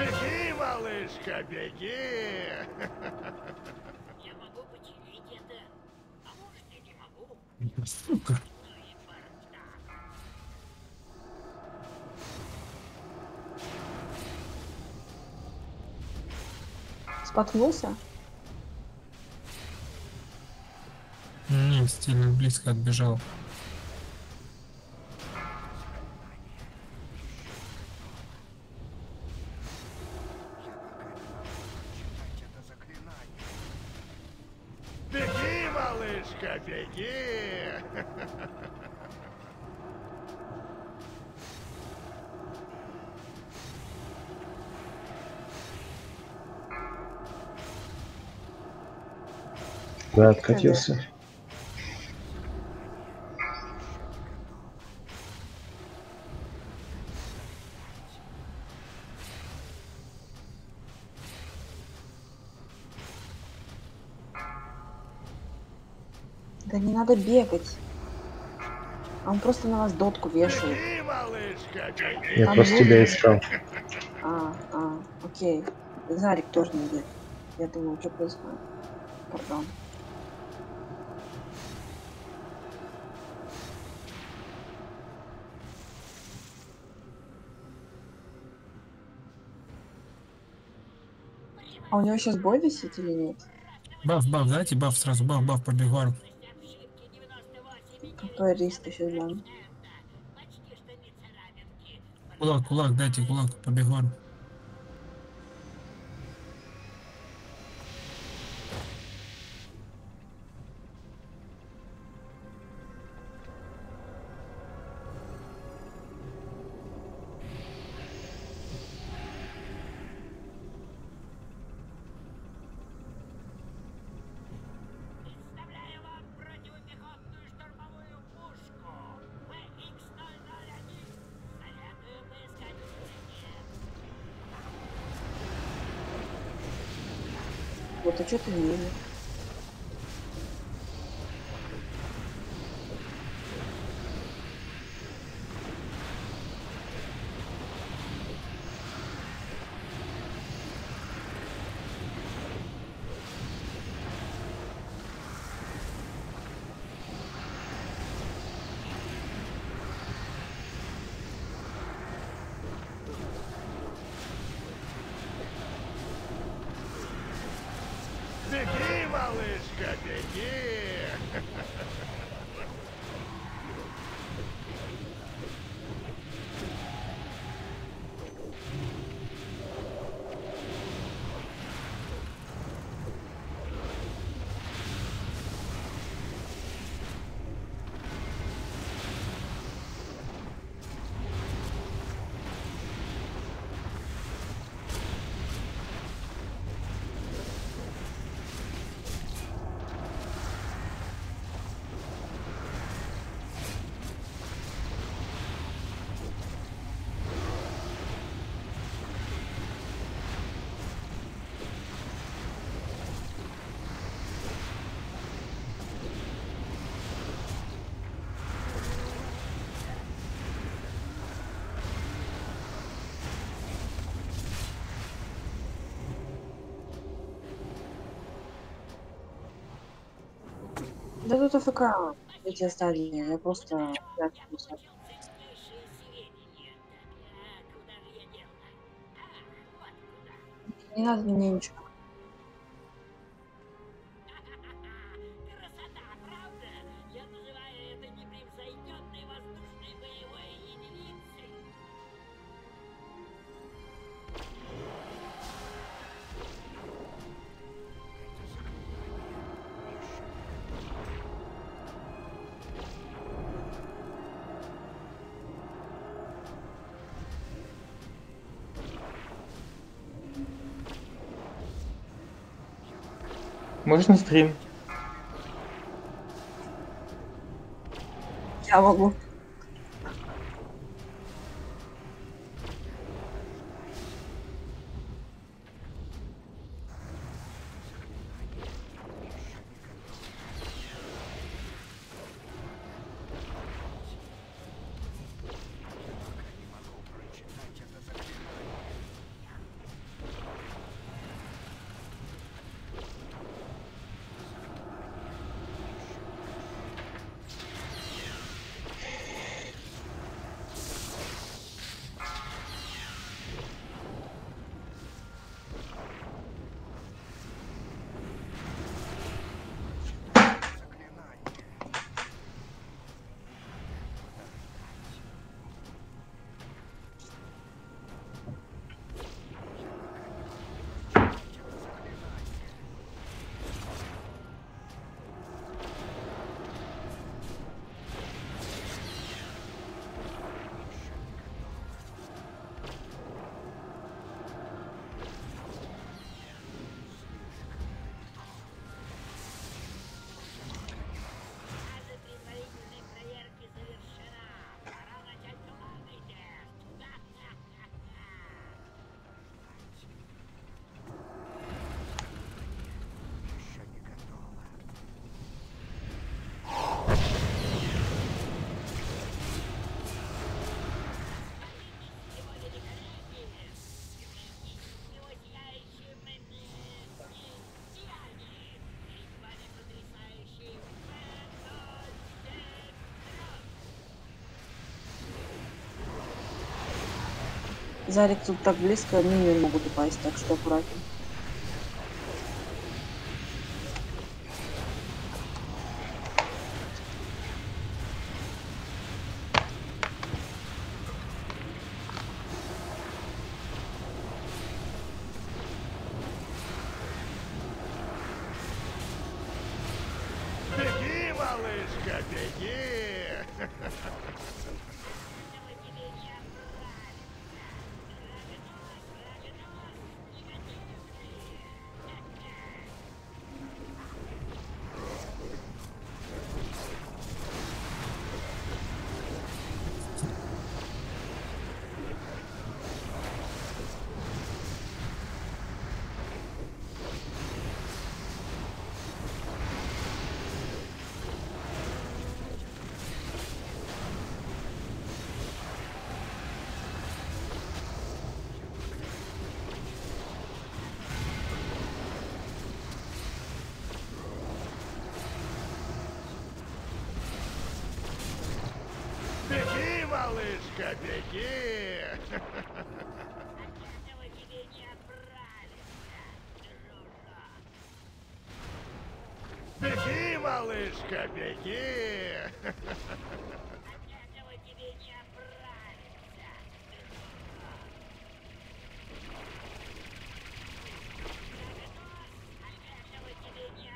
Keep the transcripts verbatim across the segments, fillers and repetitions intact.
Беги, малышка, беги! Я могу починить это, а может и не могу. Сука. Ну и бардак. Споткнулся? Не, стиль близко отбежал. Беги, малышка, беги! Да, откатился. Да не надо бегать. А он просто на вас дотку вешает. Беги, малышка, беги! Я Там просто люди. тебя искал. А, а, окей. Зарик тоже не бегает. Я думаю, что происходит. Пардон. А у него сейчас бой висит или нет? Баф, баф, дайте баф сразу, баф, баф, побегу. Какой риск сейчас дам? Почти что не царапинки. Кулак, кулак, дайте кулак, побегу. Представляю вам противопехотную штурмовую пушку. вэ икс ноль ноль один. Советую поискать в цене. Вот, а что ты не видишь? Беги, малышка, беги! Да тут АФК эти стадии. Я просто... я просто- Получил ценнейшие сведения. Так, куда же я дело? Ах, вот куда. Не надо мне ничего. Красота, правда? Я называю это непревзойденной воздушной боевой единицей. Можно стрим? Я могу. Зарик тут так близко, мины могут упасть, так что аккуратнее. Беги, малышка, беги! Беги, малышка, беги! Этого тебе не оправиться, дружок. Беги, малышка, беги! От этого тебе не оправиться, дружок. От этого тебе не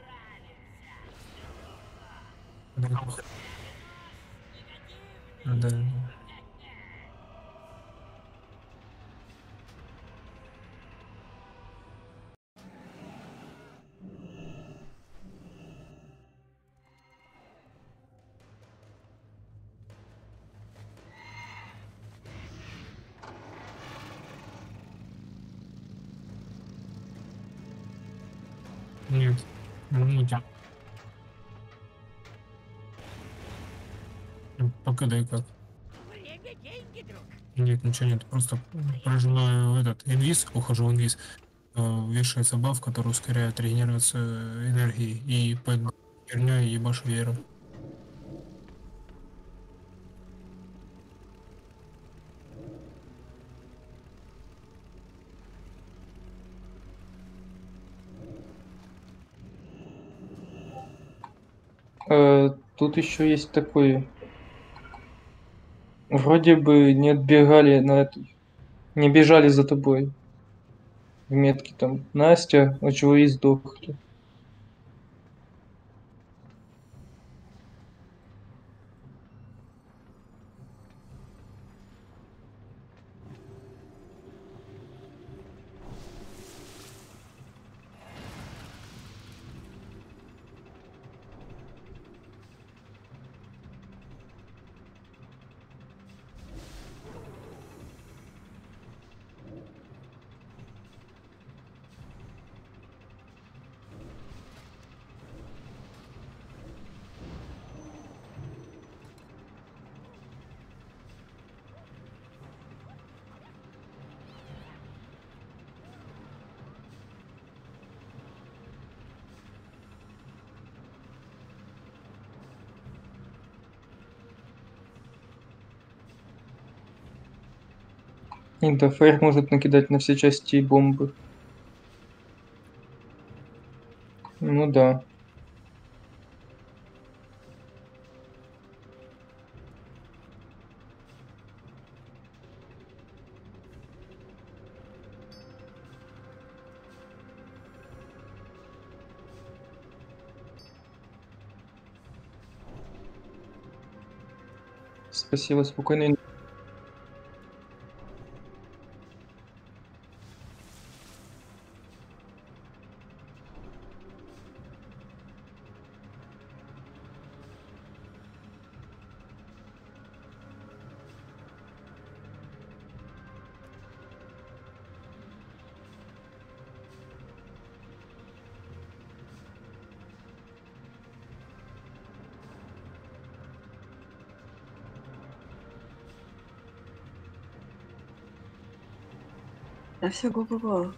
оправиться, Да. Нет, ну да. Пока дай как. Время деньги, друг. Нет, ничего нет. Просто прожимаю этот инвиз, ухожу в инвиз. э, Вешается баф, который ускоряет регенерацию энергии. И по херня ебашь веером. Э, Тут еще есть такой. Вроде бы не отбегали на эту. Не бежали за тобой. В метке там Настя, от чего и сдохли. Интерфейр может накидать на все части и бомбы. Ну да. Спасибо, спокойной. Да все, го-го-го.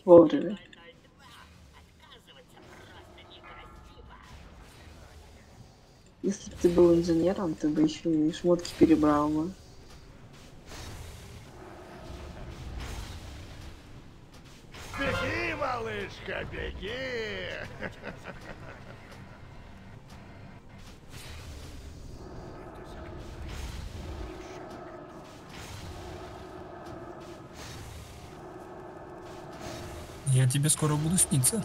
Вовремя. Отказываться просто некрасиво. Если бы ты был инженером, ты бы еще и шмотки перебрал бы. Беги, малышка, беги! Я тебе скоро буду сниться.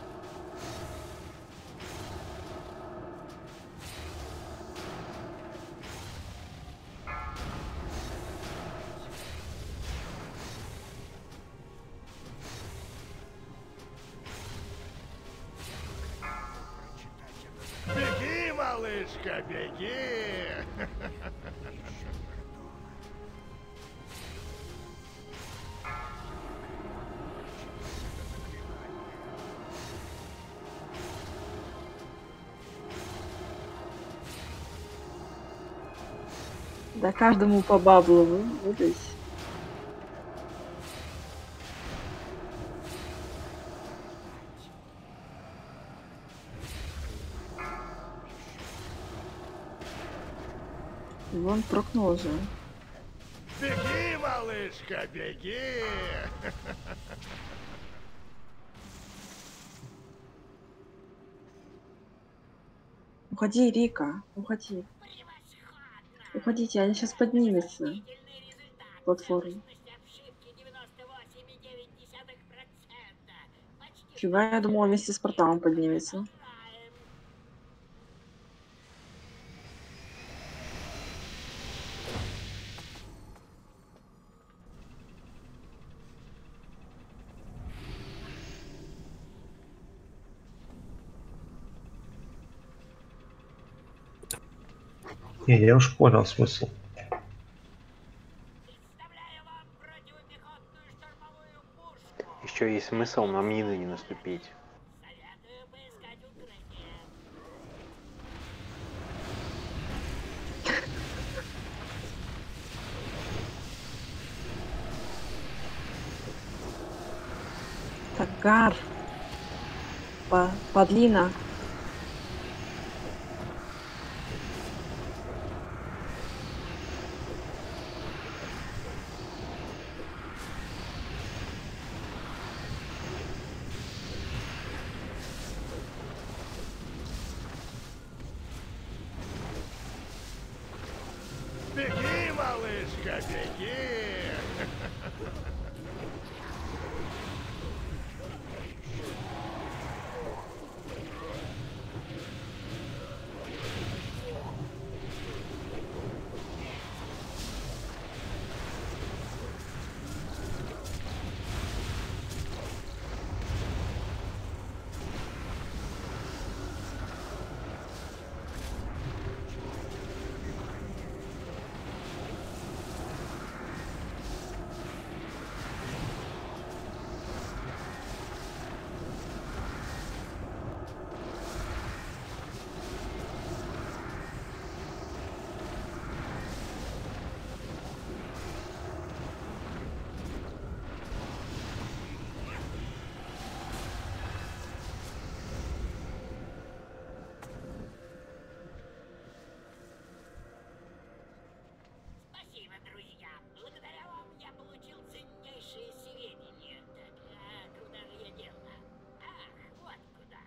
Беги, малышка, беги! Да каждому по баблу вы- выдать. Вон прокнул уже. Беги, малышка, беги! Уходи, Рика, уходи. Превосходно! Уходите, они сейчас поднимутся. Изумительный результат. Платформу. Точность обшивки девяносто восемь и девять десятых процента. Почти Фига, я думала, вместе с порталом поднимется. продолжаем. Не, я уж понял смысл. Представляю вам противопехотную штурмовую пушку. Еще есть смысл на мины не наступить. Советую поискать укрытие. Тагар. По подлина. Беги, малышка, беги! Спасибо, друзья. Благодаря вам я получил ценнейшие сведения. Так, а куда же я дело? Ах, вот куда.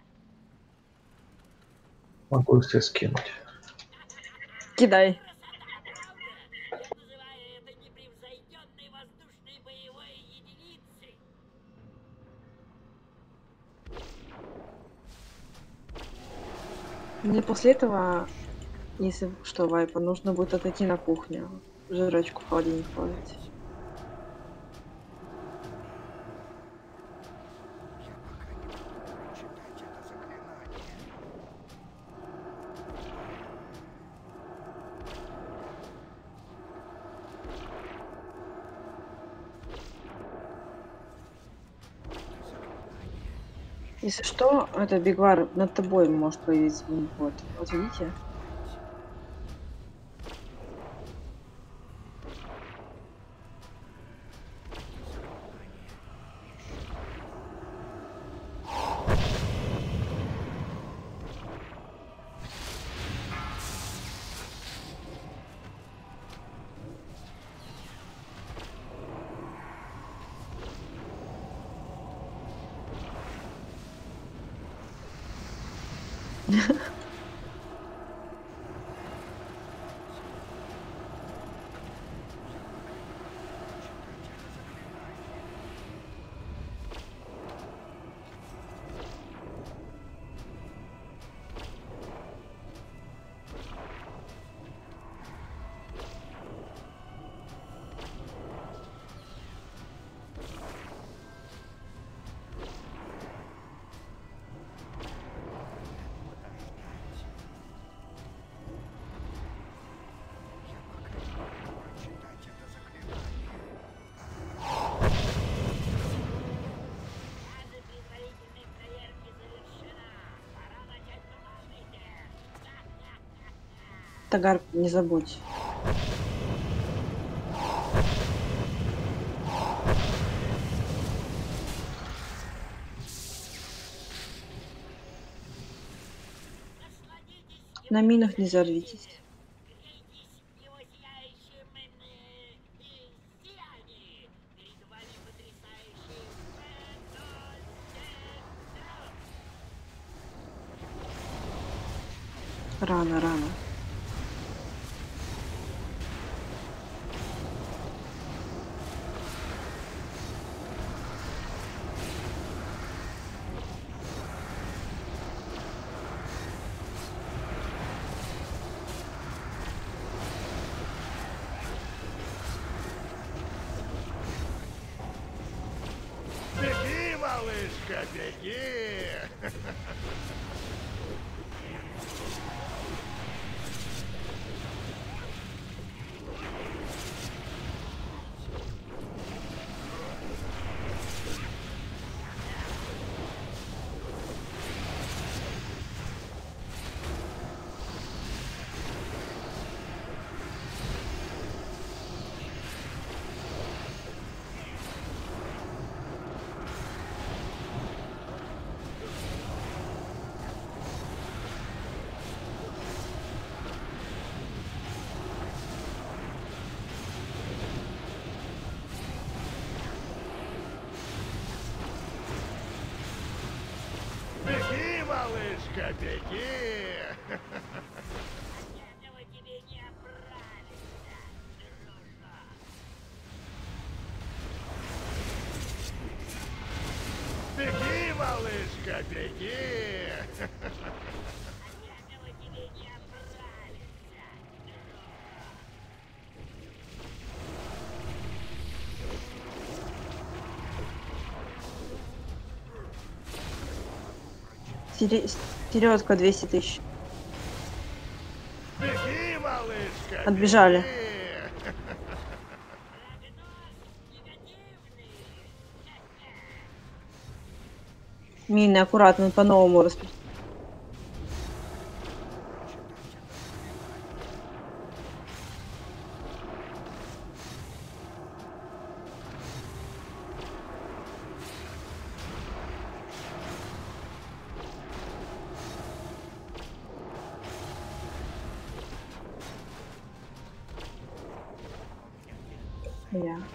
Могу их тебе скинуть. Кидай. Красота, правда? Я называю это непревзойденной воздушной боевой единицей. Мне после этого, если что, Вайпа, нужно будет отойти на кухню. Жрачку в холодильник положить. Если что, это Бигвар над тобой может появиться. Вот, вот видите? Фаза предварительной проверки завершена. Пора начать главный тест. Тагар, не забудь. Насладитесь На его минах не взорвитесь. грейтесь его сияющим э, э, сиянии. Перед вами потрясающий Фэнтон Рано, рано. Беги, малышка, беги! Беги, малышка, беги! От этого тебе не оправиться, дружок. Беги, малышка, беги! От этого тебе не оправиться, дружок. Сере- Середка двести тысяч. Беги, малышка, Отбежали. беги! Прогноз негативный. Мины аккуратно по-новому распределить. Я.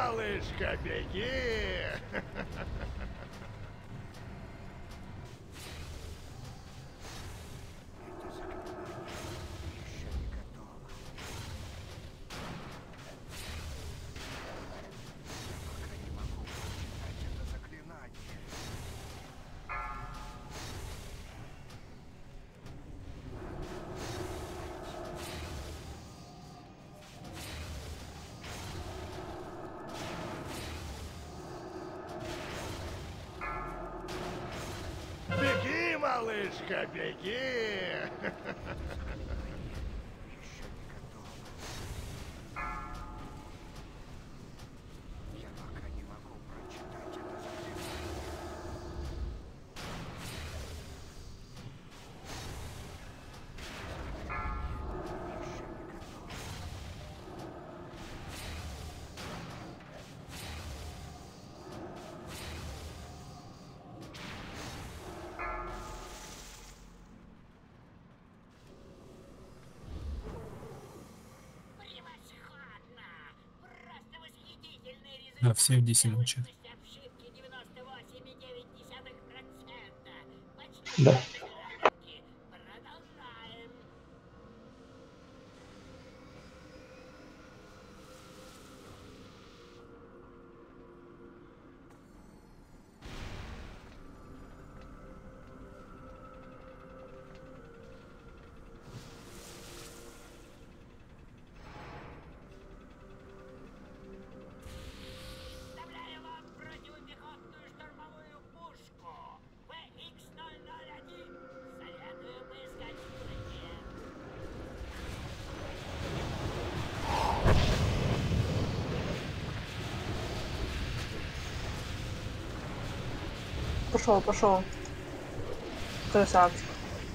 малышка, беги! Беги, малышка, беги! Превосходно! Просто восхитительный результат. Да, все в ди си молчат. Обшивки девяносто восемь и девять десятых процента. Почти Да. рамки. Продолжаем. Вставляю вам противопехотную штурмовую пушку. вэ икс ноль ноль один. Советую поискать укрытие. Пошел, пошел. Красавчик.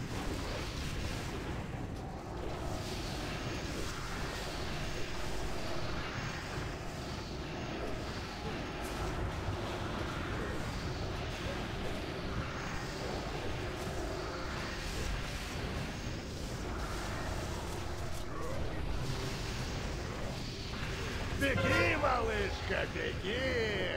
Беги, малышка, беги!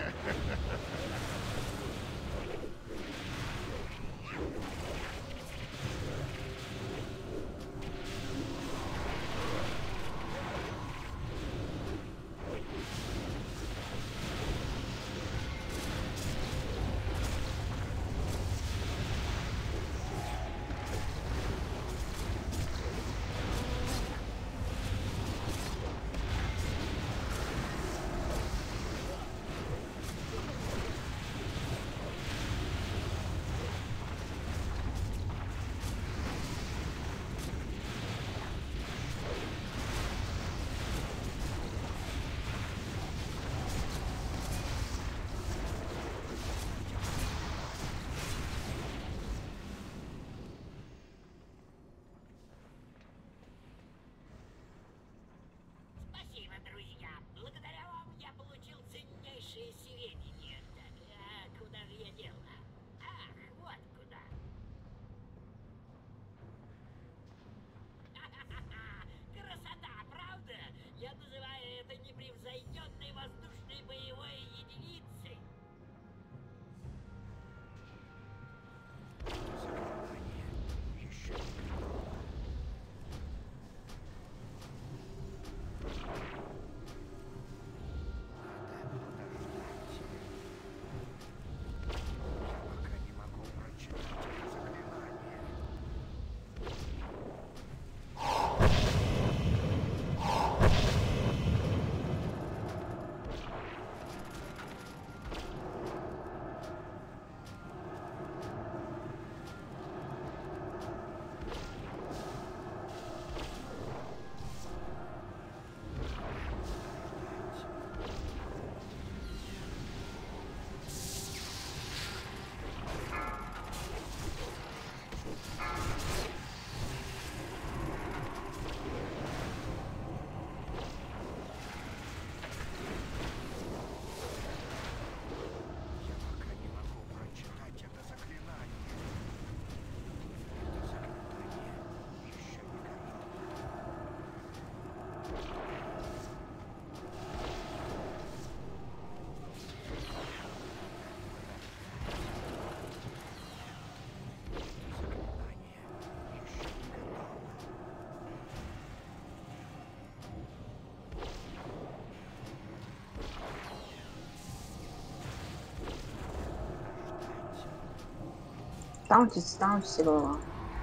Таунти, таунти, голова.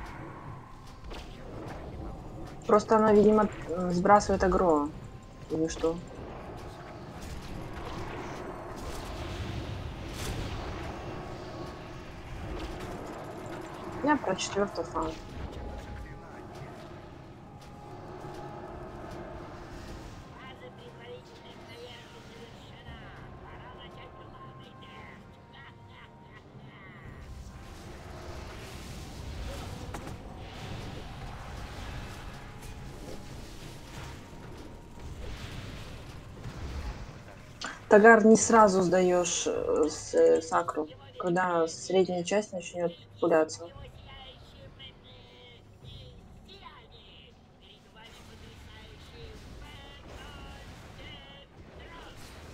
Просто она, видимо, м, сбрасывает агро. Или что? Я про четвертый фан. Фаза предварительной проверки завершена. Пора начать главный тест. Тагар, не сразу сдаешь э, с, э, сакру, когда средняя часть начнет пуляться. Его сияющим, э, э, сияние. Перед вами потрясающий Фэнтон Дрон.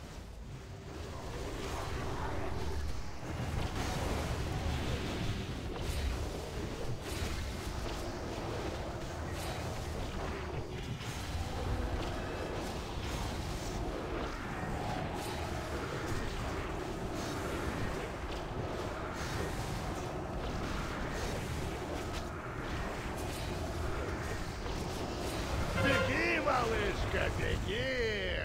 Беги, малышка, беги!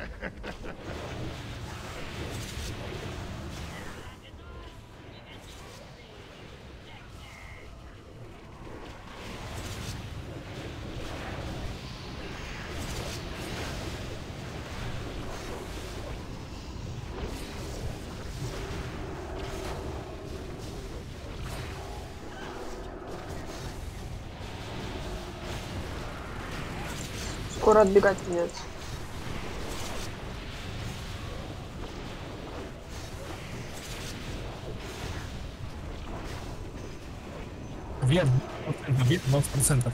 Скоро отбегать придется. Вверх вверх двадцать процентов.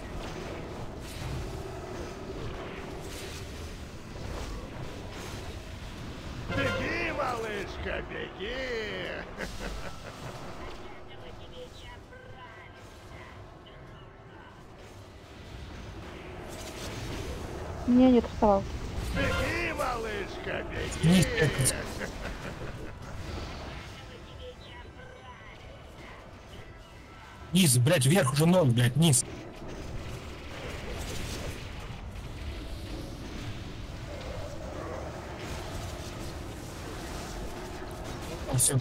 Беги, малышка, беги! Этого тебе не оправиться. Не, нет, вставал. Беги, малышка, Вниз беги! пятница. Низ, блядь, вверх уже ноль, блядь, низ. Все.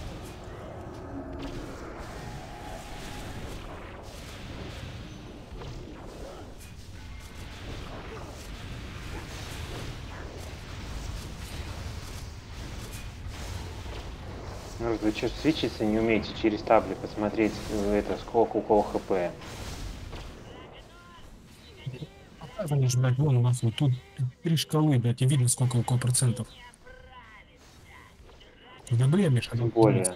Ну, вы что, свечиться не умеете через табли посмотреть, э, это, сколько у кого хп? Показывали же, блядь, вон у нас вот тут три шкалы, блядь, и видно, сколько у кого процентов. Да блин, Миша, Тем более.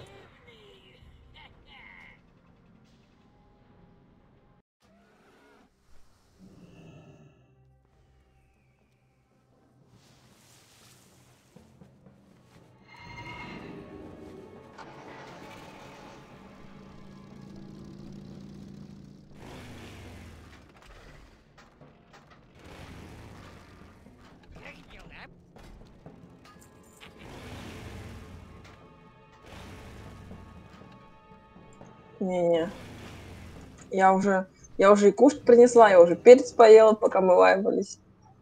Не-не. Я уже, я уже и кушать принесла, я уже перец поела, пока мы вайбались.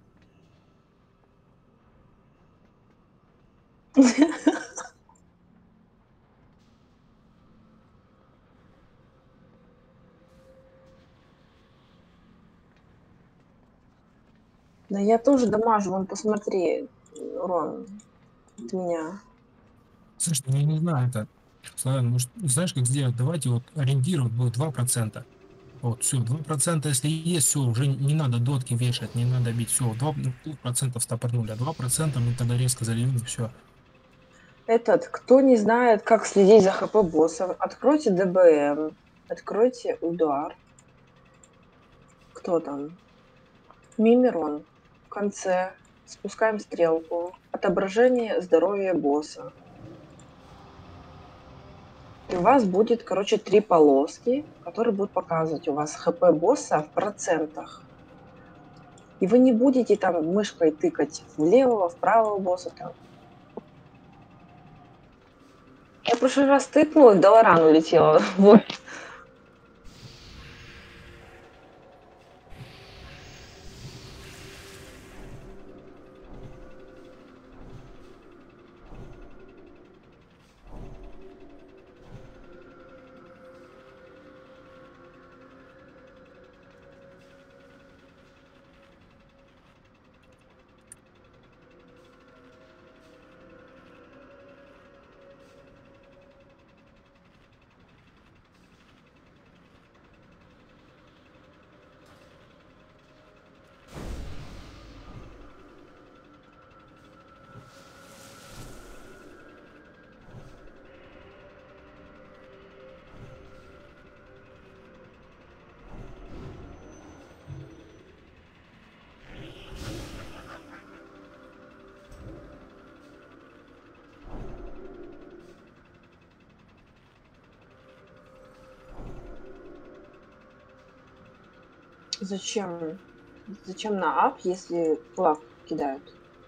Да я тоже дамажу, вон посмотри, урон от меня. Слушай, ну я не знаю, это... Славян, может, знаешь, как сделать? Давайте вот ориентировать будет два процента. Вот, все, два процента, если есть, все, уже не надо дотки вешать, не надо бить, все, два процента стопорнули, а два процента мы тогда резко зальем, и все. Этот, кто не знает, как следить за хп боссом, откройте ДБМ, откройте удар. Кто там? Мимирон. В конце спускаем стрелку. Отображение здоровья босса. И у вас будет, короче, три полоски, которые будут показывать у вас хп босса в процентах. И вы не будете там мышкой тыкать влево, вправо босса там. Я в прошлый раз тыкнула, Долоран улетела. Вот. Зачем? Зачем на ап, если кулак кидают?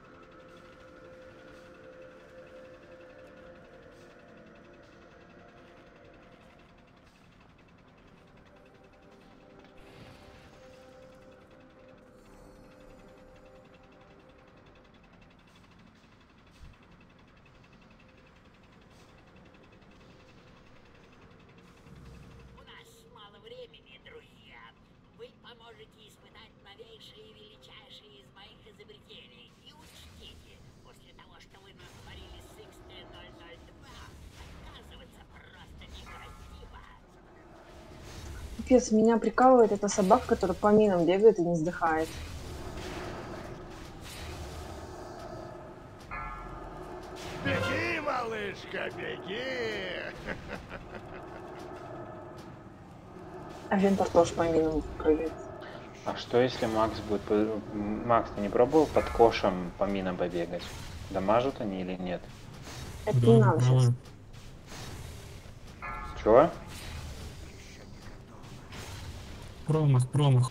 У нас мало времени, друзья. Вы поможете испытать новейшие и величайшие из моих изобретений. И учтите, после того, что вы натворили с икс тэ ноль ноль два, отказываться просто некрасиво. Пипец, меня прикалывает эта собака, которая по минам бегает и не сдыхает. Беги, малышка, беги! А Вентор тоже по минам прыгает. А что если Макс будет... по- Макс, ты не пробовал под кошем по минам побегать? Дамажат они или нет? Это Да, не надо сейчас. правильно. Чего? Промах, промах.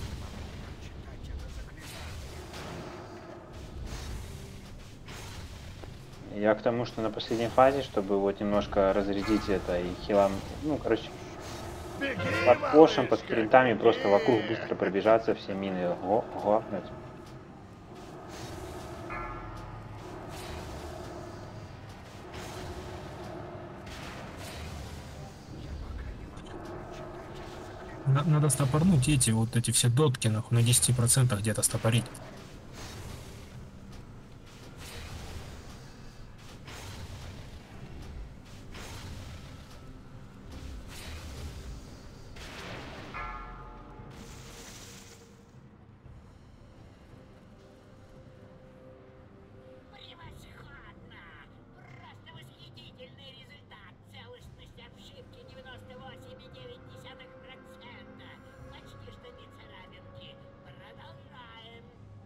Я к тому, что на последней фазе, чтобы вот немножко разрядить это и хилам... Ну, короче, Беги, под кошем, под малышка, спринтами просто беги! вокруг быстро пробежаться, все мины го- гопнуть. На- Надо стопорнуть эти вот эти все дотки, нахуй, на десяти процентах где-то стопорить. Превосходно! Просто восхитительный результат! Целостность обшивки девяносто восемь и девять десятых процента. Почти что не царапинки. Продолжаем.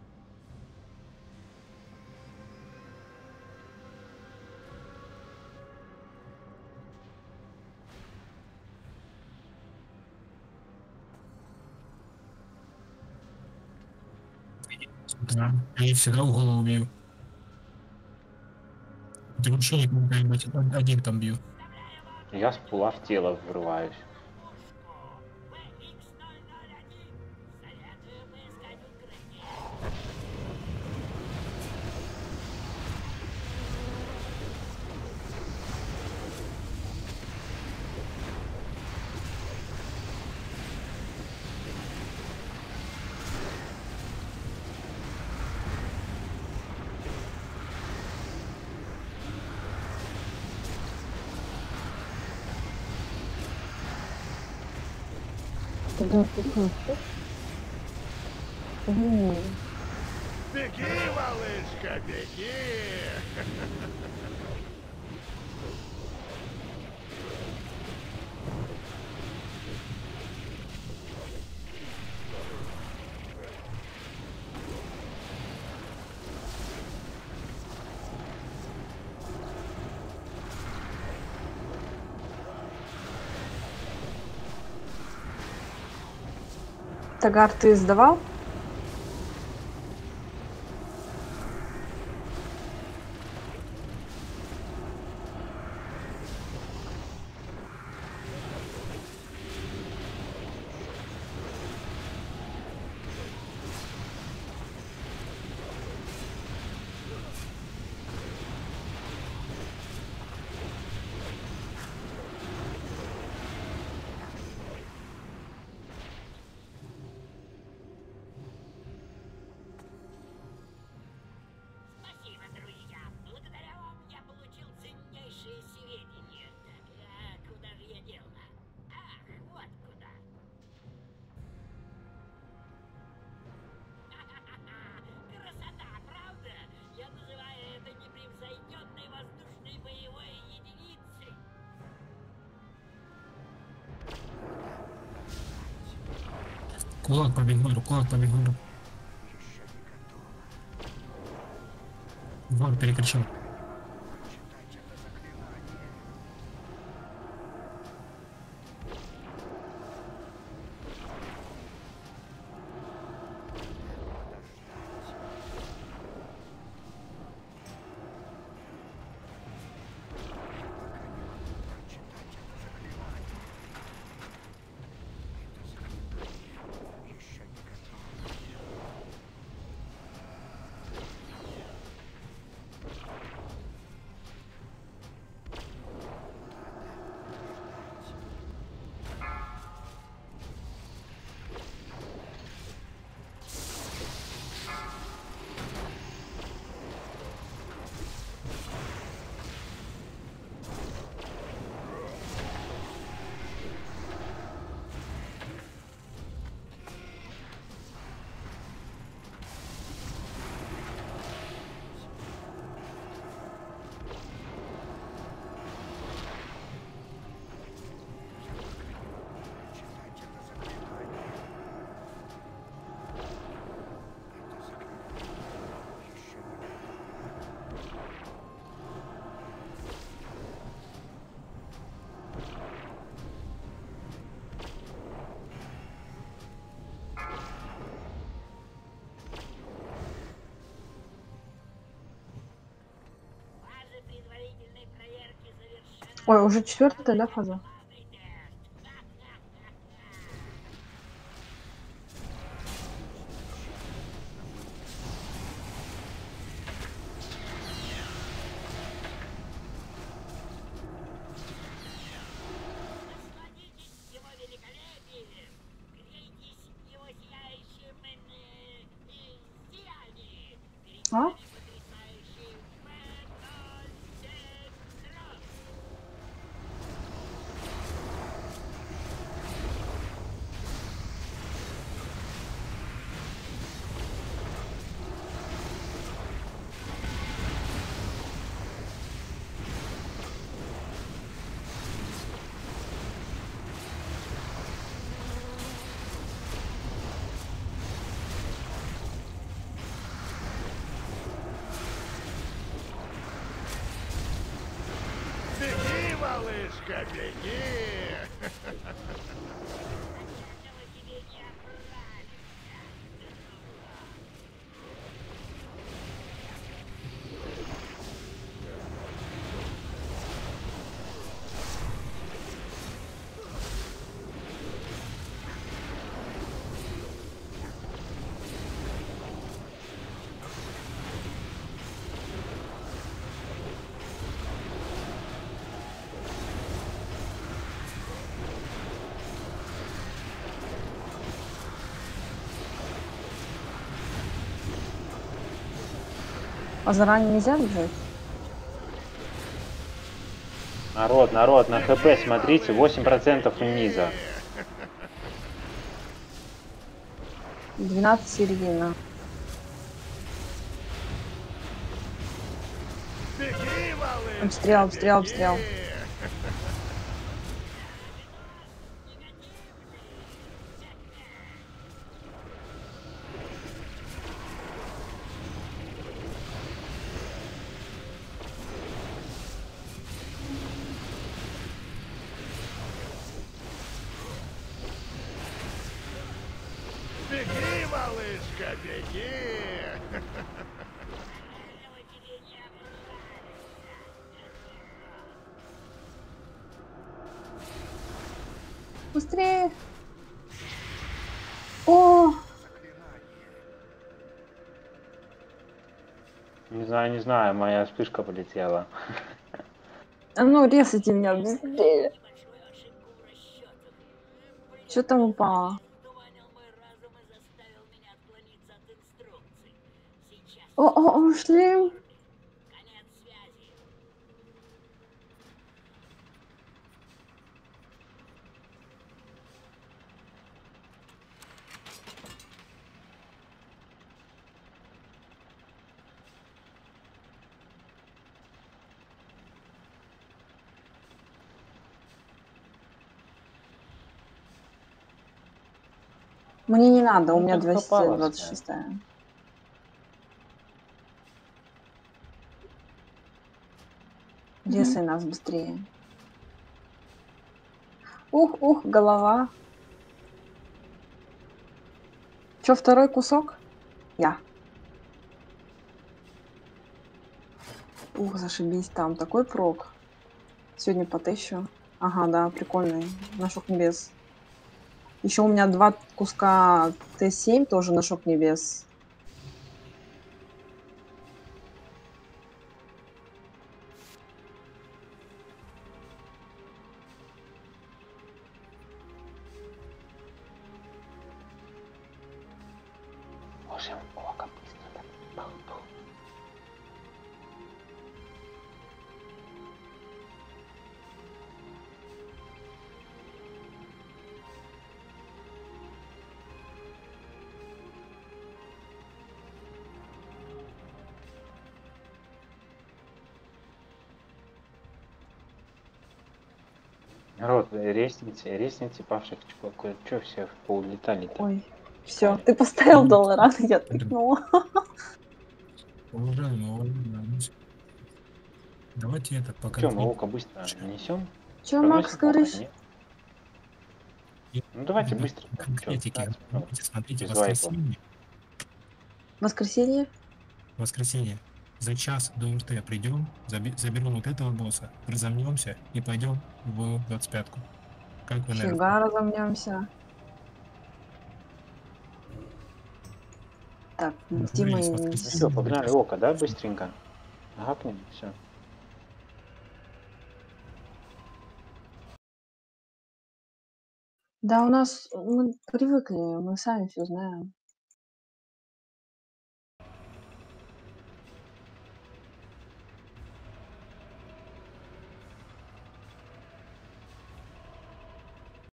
Да. Я их всегда в голову бью. Ты вообще никогда-нибудь один там бью. Я с пула в тело врываюсь. Пушку. вэ икс ноль ноль один. Советую поискать укрытие. Тогда ты просто... М, Беги, малышка, беги! Тагар, ты сдавал? Спасибо, друзья. Благодаря вам я получил ценнейшие сведения. Так, а куда же я дел? Ах, вот куда. Ха-ха-ха! Красота, правда? Я называю это непревзойденной воздушной боевой единицей. Кулак по Бигмару, кулак по Бигмару. Вор перекричал. Ой, уже четвертая, да, фаза? Насладитесь его великолепием, грейтесь в его сияющем э, э, сиянии. Перед А? вами потрясающий Фэнтезендрон. Беги, малышка, беги! Этого тебе не оправится. А заранее нельзя бежать? Народ, народ, на хп смотрите, восемь процентов у низа. двенадцать середина. Беги, малышка, Обстрел, обстрел, беги! обстрел. Беги, малышка, беги! Этого тебе не оправится. Быстрее! О! Не знаю, не знаю, моя вспышка полетела. А ну, резайте меня быстрее. Небольшую ошибку в расчетах. Что там упало? Туманил мой разум и заставил меня отклониться от инструкций. Сейчас О, о, о, шлем. конец связи. Мне не надо, у Ну, меня тут попалась, двадцать шестая. Резай нас быстрее. Ух, ух, голова. Че, второй кусок? Я. Ух, зашибись, там такой прок. Сегодня потыщу. Ага, да, прикольный. На шок небес. Еще у меня два куска Т семь тоже на шок небес. Боже, око быстро так. Пах-пах. Народ, ресницы, ресницы павших чуваков. Че все поулетали-то? Ой, все, ты поставил доллар, я тыкнула. Уважаемый, уважаемый. Давайте это пока. Че, мы око быстро несем? Че, Макс, говоришь? Ну давайте быстро. Конкретики. Чё, Давайте смотрите, без вайпа. воскресенье. Воскресенье? Воскресенье. за час до РТ придем, заби- заберем вот этого босса, разомнемся и пойдем в двадцать пятку. Как вы, наверное, Фига разомнемся. Так, Ну, Дима, говорили, с и- Ну воскресенья. все, погнали око, да, быстренько. Гакнем, все. да, у нас мы привыкли, мы сами все знаем.